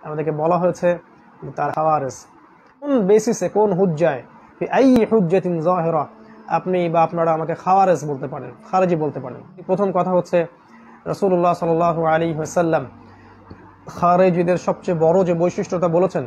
আমাদেরকে বলা হয়েছে তার খাওয়ারেজ কোন বেসিসে, কোন হুজ্জায়, আই হুজ্জাতিন যাহিরা আপনি বা আপনারা আমাকে খাওয়ারেজ বলতে পারেন, খারেজি বলতে পারেন। প্রথম কথা হচ্ছে রাসূলুল্লাহ সাল্লাল্লাহু আলাইহি ওয়াসাল্লাম খারেজিদের সবচেয়ে বড় যে বৈশিষ্ট্যটা বলেছেন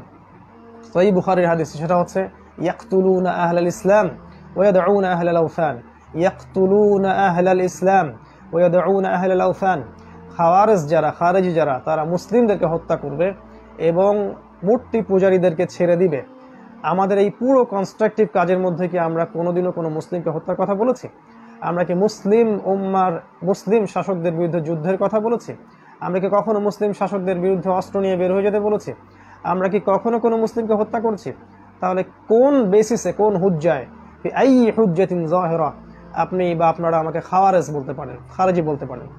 সহিহ বুখারীর হাদিস, সেটা হচ্ছে ইয়াকতুলুনা আহলাল ইসলাম ওয়া ইয়াদউনা আহলাল আওসান। ইয়াকতুলুনা আহলাল ইসলাম ওয়া ইয়াদউনা আহলাল আওসান। খাওয়ারেজ যারা, খারেজি যারা, তারা মুসলিমদেরকে হত্যা করবে এবং মূর্তি পূজারীদেরকে ছেড়ে দিবে। আমাদের এই পুরো কনস্ট্রাকটিভ কাজের মধ্যে কি আমরা কোনোদিনও কোনো মুসলিমকে হত্যার কথা বলেছি? আমরা কি মুসলিম উম্মার, মুসলিম শাসকদের বিরুদ্ধে যুদ্ধের কথা বলেছি? আমরা কি কখনো মুসলিম শাসকদের বিরুদ্ধে অস্ত্র নিয়ে বের হয়ে যেতে বলেছি? আমরা কি কখনো কোনো মুসলিমকে হত্যা করছি? তাহলে কোন বেসিসে, কোন হুজ্জায়, আই হুজ্জাতিন যাহিরা আপনি বা আপনারা আমাকে খাওয়ারেজ বলতে পারেন, খারেজি বলতে পারেন?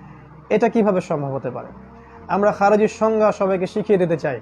এটা কিভাবে সম্ভব হতে পারে? আমরা খারেজির সংজ্ঞা সবাইকে শিখিয়ে দিতে চাই।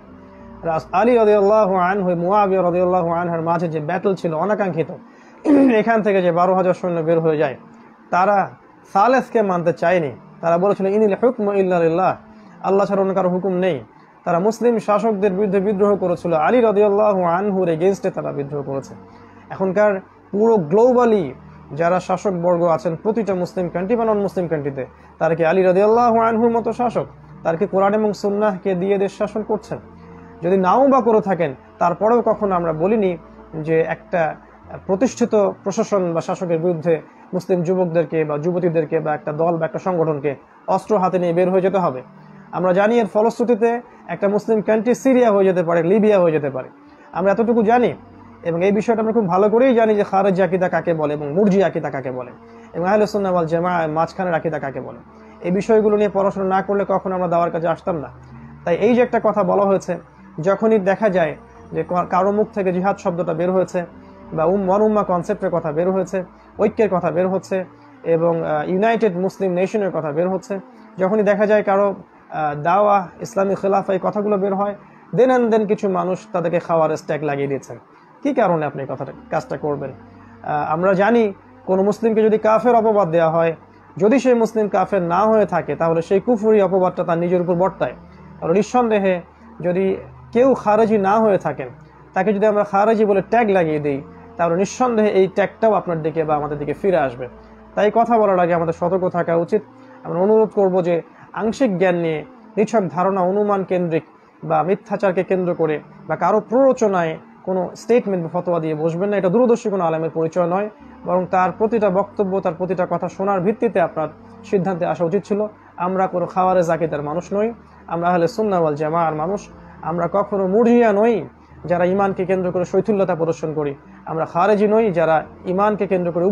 আলী রাদিয়াল্লাহু আনহু মুআবিয়া রাদিয়াল্লাহু আনহুর মাঝে যে ব্যাটল ছিল অনাকাঙ্ক্ষিত, এখান থেকে যে 12,000 সৈন্য বের হয়ে যায়, তারা সালেসকে মানতে চায়নি। তারা বলেছিল ইনিল হুকমু ইল্লা লিল্লাহ, আল্লাহ ছাড়া অন্য কারো হুকুম নেই। তারা মুসলিম শাসকদের বিরুদ্ধে বিদ্রোহ করেছিল, আলী রাদিয়াল্লাহু আনহুর এগেইনস্টে তারা বিদ্রোহ করেছে। এখনকার পুরো গ্লোবালি যারা শাসকবর্গ আছেন প্রতিটা মুসলিম কান্ট্রি বা নন মুসলিম কান্ট্রিতে, তারা কি আলী রাদিয়াল্লাহু আনহুর মতো শাসক? তারা কি কোরআন এবং সুন্নাহকে দিয়ে দেশ শাসন করছেন? যদি নাও বা করে থাকেন, তারপরেও কখনো আমরা বলিনি যে একটা প্রতিষ্ঠিত প্রশাসন বা শাসকের বিরুদ্ধে মুসলিম যুবকদেরকে বা যুবতীদেরকে বা একটা দল বা একটা সংগঠনকে অস্ত্র হাতে নিয়ে বের হয়ে যেতে হবে। আমরা জানি এর ফলশ্রুতিতে একটা মুসলিম কান্ট্রি সিরিয়া হয়ে যেতে পারে, লিবিয়া হয়ে যেতে পারে। আমরা এতটুকু জানি এবং এই বিষয়টা আমরা খুব ভালো করেই জানি যে খারেজি আকীদা কাকে বলে এবং মুরজি আকীদা কাকে বলে এবং আহলে সুন্নাহ ওয়াল জামাআহ মাঝখানের আকীদা কাকে বলে। এই বিষয়গুলো নিয়ে পড়াশোনা না করলে কখনো আমরা দাওয়ার কাজে আসতাম না। তাই এই যে একটা কথা বলা হয়েছে, যখনই দেখা যায় যে কারো মুখ থেকে জিহাদ শব্দটা বের হয়েছে বা ওয়ান উম্মাহ কনসেপ্টের কথা বের হয়েছে, ঐক্যের কথা বের হচ্ছে এবং ইউনাইটেড মুসলিম নেশনের কথা বের হচ্ছে, যখনই দেখা যায় কারো দাওয়া, ইসলামী খেলাফা, এই কথাগুলো বের হয়, দেন অ্যান্ড দেন কিছু মানুষ তাদেরকে খাওয়ারেজ ট্যাগ লাগিয়ে দিয়েছেন। কি কারণে আপনি কাজটা করবেন? আমরা জানি কোনো মুসলিমকে যদি কাফের অপবাদ দেওয়া হয়, যদি সেই মুসলিম কাফের না হয়ে থাকে, তাহলে সেই কুফরি অপবাদটা তার নিজের উপর বর্তায়। তাহলে নিঃসন্দেহে যদি কেউ খারেজি না হয়ে থাকেন, তাকে যদি আমরা খারেজি বলে ট্যাগ লাগিয়ে দিই, তাহলে নিঃসন্দেহে এই ট্যাগটাও আপনার দিকে বা আমাদের দিকে ফিরে আসবে। তাই কথা বলার আগে আমাদের সতর্ক থাকা উচিত। আমরা অনুরোধ করব যে আংশিক জ্ঞান নিয়ে, নিছক ধারণা, অনুমান কেন্দ্রিক বা মিথ্যাচারকে কেন্দ্র করে বা কারো প্ররোচনায় কোনো স্টেটমেন্ট বা ফতোয়া দিয়ে বসবেন না। এটা দূরদর্শী কোনো আলেমের পরিচয় নয়, বরং তার প্রতিটা বক্তব্য, তার প্রতিটা কথা শোনার ভিত্তিতে আপনার সিদ্ধান্তে আসা উচিত ছিল। আমরা কোনো খাওয়ারেজ আকীদার মানুষ নই, আমরা আহলে সুন্নাহ ওয়াল জামাআর মানুষ। আমরা কখনো মুরজিয়া নই যারা ইমানকে কেন্দ্র করে শৈথিল্যতা প্রদর্শন করি। আমরা খারেজি নই যারা ইমানকে কেন্দ্র করে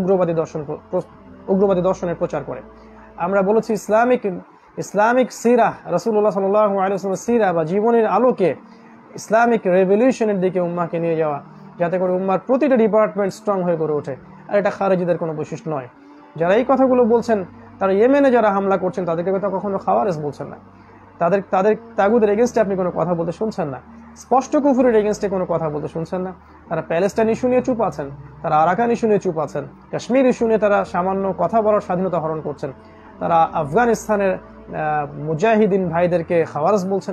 উগ্রবাদী দর্শনের প্রচার করে। আমরা বলেছি ইসলামিক সিরাহ, রাসূলুল্লাহ সাল্লাল্লাহু আলাইহি ওয়াসাল্লামের সিরাহ বা জীবনের আলোকে ইসলামিক রেভলিউশনের দিকে উম্মাহকে নিয়ে যাওয়া, যাতে করে উম্মার প্রতিটা ডিপার্টমেন্ট স্ট্রং হয়ে গড়ে ওঠে। আর এটা খারেজিদের কোনো বৈশিষ্ট্য নয়। যারা এই কথাগুলো বলছেন, তারা ইয়েমেনে যারা হামলা করছেন, তাদেরকে তো কখনো খাওয়ারেজ বলছেন না। তাদের তাগুদের এগেনস্টে আপনি কোনো কথা বলতে শুনছেন না। স্পষ্ট কুফরের এগেনস্টে কোনো কথা বলতে শুনছেন না। তারা প্যালেস্টাইন ইস্যু নিয়ে চুপ আছেন, তারা আরাকান ইস্যু নিয়ে চুপ আছেন, কাশ্মীর ইস্যু নিয়ে তারা সামান্য কথা বলার স্বাধীনতা হরণ করছেন, তারা আফগানিস্তানের মুজাহিদিন ভাইদেরকে খাওয়ারেজ বলছেন।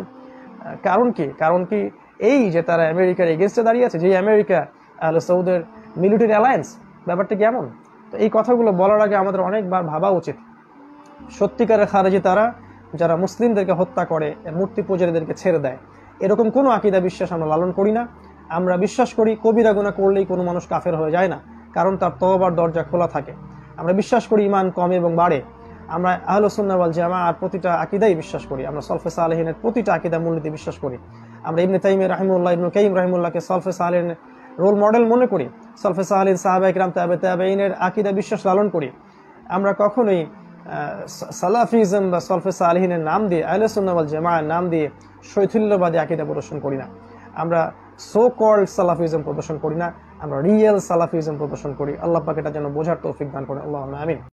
কারণ কি এই যে তারা আমেরিকার এগেনস্টে দাঁড়িয়ে আছে, যে আমেরিকা আহলে সৌদের মিলিটারি অ্যালায়েন্স, ব্যাপারটা কেমন? তো এই কথাগুলো বলার আগে আমাদের অনেকবার ভাবা উচিত। সত্যিকারের খারেজি তারা যারা মুসলিমদেরকে হত্যা করে, মূর্তি পূজারীদেরকে ছেড়ে দেয়। এরকম কোনো আকীদা বিশ্বাস আমরা লালন করি না। আমরা বিশ্বাস করি কবিরা গুনাহ করলেই কোনো মানুষ কাফের হয়ে যায় না, কারণ তার তওবার দরজা খোলা থাকে। আমরা বিশ্বাস করি ইমান কমে এবং বাড়ে। আমরা আহলে সুন্নাহ ওয়াল জামাআর প্রতিটা আকীদাই বিশ্বাস করি। আমরা সলফে সালেহিনের প্রতিটা আকীদা মূলনীতি বিশ্বাস করি। আমরা ইবনে তাইমিয়া রাহিমাহুল্লাহ, ইবনে কাইয়িম রাহিমাহুল্লাহকে সলফে সালেহিনের রোল মডেল মনে করি। সলফে সালেহিন, সাহাবায়ে কিরাম, তাবেঈনের আকীদা বিশ্বাস লালন করি। আমরা কখনোই সালাফিজম বা সলফে সালেহিনের নাম দিয়ে, আহলে সুন্নাহ ওয়াল জামাআর নাম দিয়ে শৈথিল্যবাদী আকীদা প্রদর্শন করি না। আমরা সো কল্ড সালাফিজম প্রদর্শন করি না, আমরা রিয়েল সালাফিজম প্রদর্শন করি। আল্লাহ পাক এটা যেন বোঝার তৌফিক দান করেন। আল্লাহুম্মা আমিন।